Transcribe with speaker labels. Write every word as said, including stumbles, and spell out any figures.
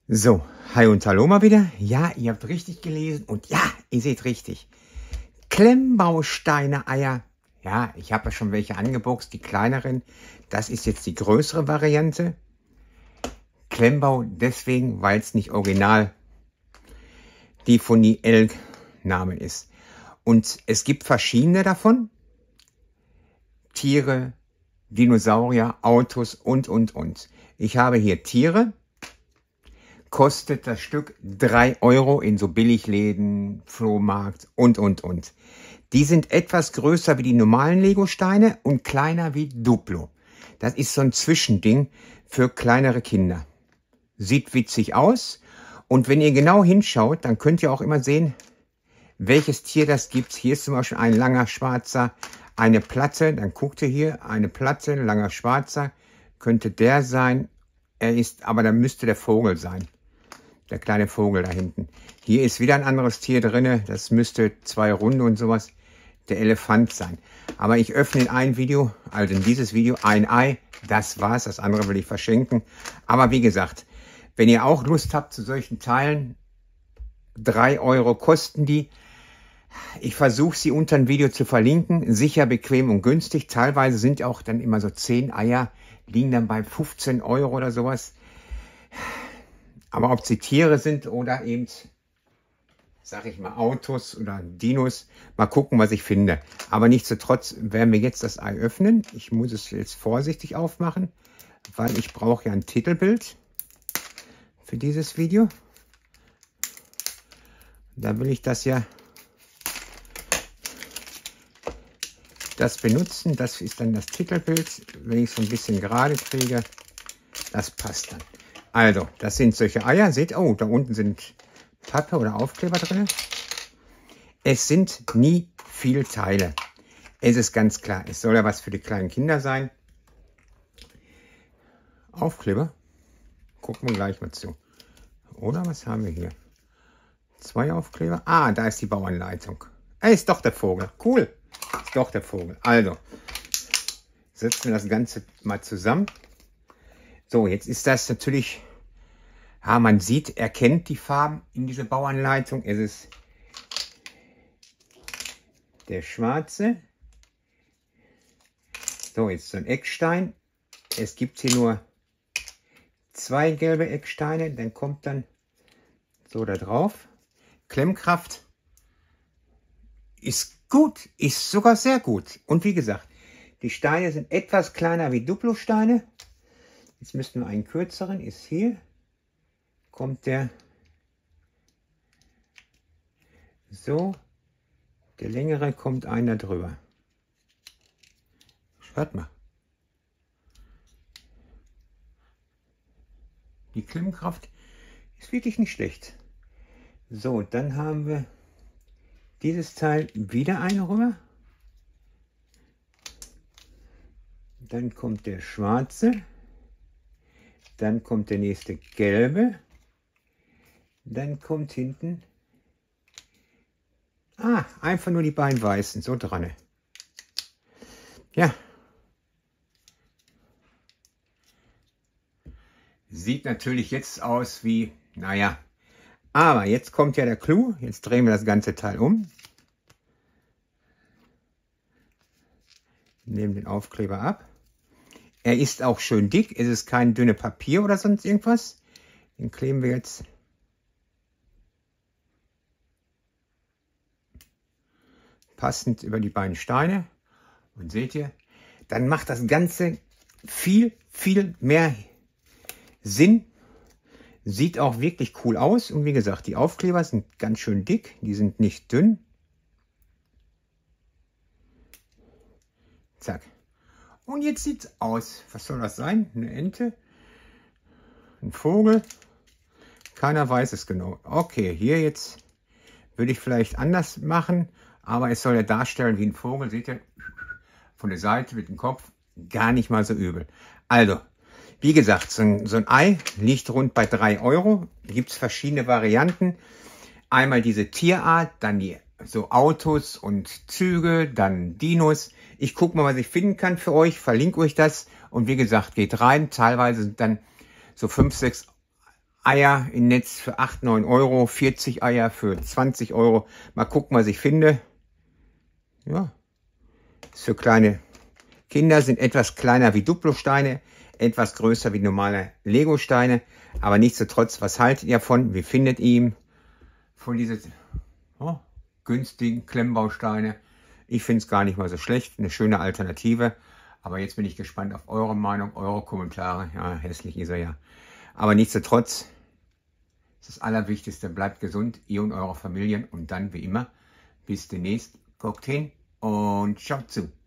Speaker 1: So, hi und hallo mal wieder. Ja, ihr habt richtig gelesen und ja, ihr seht richtig. Klemmbausteine-Eier. Ja, ich habe ja schon welche angeboxt, die kleineren. Das ist jetzt die größere Variante. Klemmbau deswegen, weil es nicht original die von die L-Namen ist. Und es gibt verschiedene davon. Tiere, Dinosaurier, Autos und, und, und. Ich habe hier Tiere. Kostet das Stück drei Euro in so Billigläden, Flohmarkt und, und, und. Die sind etwas größer wie die normalen Lego-Steine und kleiner wie Duplo. Das ist so ein Zwischending für kleinere Kinder. Sieht witzig aus. Und wenn ihr genau hinschaut, dann könnt ihr auch immer sehen, welches Tier das gibt. Hier ist zum Beispiel ein langer Schwarzer, eine Platte. Dann guckt ihr hier, eine Platte, langer Schwarzer. Könnte der sein. Er ist, aber dann müsste der Vogel sein. Der kleine Vogel da hinten. Hier ist wieder ein anderes Tier drin. Das müsste zwei Runde und sowas. Der Elefant sein. Aber ich öffne in ein Video, also in dieses Video, ein Ei. Das war's. Das andere will ich verschenken. Aber wie gesagt, wenn ihr auch Lust habt zu solchen Teilen, drei Euro kosten die. Ich versuche sie unter dem Video zu verlinken. Sicher, bequem und günstig. Teilweise sind auch dann immer so zehn Eier. Liegen dann bei fünfzehn Euro oder sowas. Aber ob sie Tiere sind oder eben, sag ich mal, Autos oder Dinos, mal gucken, was ich finde. Aber nichtsdestotrotz werden wir jetzt das Ei öffnen. Ich muss es jetzt vorsichtig aufmachen, weil ich brauche ja ein Titelbild für dieses Video. Da will ich das ja, das benutzen. Das ist dann das Titelbild. Wenn ich es so ein bisschen gerade kriege, das passt dann. Also, das sind solche Eier. Seht, oh, da unten sind Pappe oder Aufkleber drin. Es sind nie viele Teile. Es ist ganz klar, es soll ja was für die kleinen Kinder sein. Aufkleber. Gucken wir gleich mal zu. Oder was haben wir hier? Zwei Aufkleber. Ah, da ist die Bauanleitung. Ey, ist doch der Vogel. Cool. Ist doch der Vogel. Also, setzen wir das Ganze mal zusammen. So, jetzt ist das natürlich, ja, man sieht, erkennt die Farben in dieser Bauanleitung. Es ist der schwarze. So, jetzt so ein Eckstein. Es gibt hier nur zwei gelbe Ecksteine. Dann kommt dann so da drauf. Klemmkraft ist gut, ist sogar sehr gut. Und wie gesagt, die Steine sind etwas kleiner wie Duplo-Steine. Jetzt müssten wir einen kürzeren, ist hier, kommt der so, der längere kommt einer drüber. Schaut mal. Die Klemmkraft ist wirklich nicht schlecht. So, dann haben wir dieses Teil wieder eine rüber. Dann kommt der schwarze. Dann kommt der nächste gelbe. Dann kommt hinten, ah, einfach nur die beiden weißen, so dran. Ja. Sieht natürlich jetzt aus wie, naja, aber jetzt kommt ja der Clou. Jetzt drehen wir das ganze Teil um. Nehmen den Aufkleber ab. Er ist auch schön dick, es ist kein dünnes Papier oder sonst irgendwas. Den kleben wir jetzt passend über die beiden Steine. Und seht ihr, dann macht das Ganze viel, viel mehr Sinn. Sieht auch wirklich cool aus. Und wie gesagt, die Aufkleber sind ganz schön dick, die sind nicht dünn. Zack. Und jetzt sieht es aus. Was soll das sein? Eine Ente? Ein Vogel? Keiner weiß es genau. Okay, hier jetzt würde ich vielleicht anders machen. Aber es soll ja darstellen wie ein Vogel. Seht ihr? Von der Seite mit dem Kopf. Gar nicht mal so übel. Also, wie gesagt, so ein, so ein Ei liegt rund bei drei Euro. Gibt es verschiedene Varianten. Einmal diese Tierart, dann die so Autos und Züge, dann Dinos. Ich gucke mal, was ich finden kann für euch, verlinke euch das. Und wie gesagt, geht rein. Teilweise sind dann so fünf, sechs Eier im Netz für acht, neun Euro, vierzig Eier für zwanzig Euro. Mal gucken, was ich finde. Ja, ist für kleine Kinder, sind etwas kleiner wie Duplo-Steine, etwas größer wie normale Lego-Steine. Aber nichtsdestotrotz, was haltet ihr von? Wie findet ihr ihn? Von diesen oh, günstigen Klemmbausteine? Ich finde es gar nicht mal so schlecht, eine schöne Alternative. Aber jetzt bin ich gespannt auf eure Meinung, eure Kommentare. Ja, hässlich ist er ja. Aber nichtsdestotrotz, das Allerwichtigste, bleibt gesund, ihr und eure Familien. Und dann, wie immer, bis demnächst. Guckt hin und schaut zu.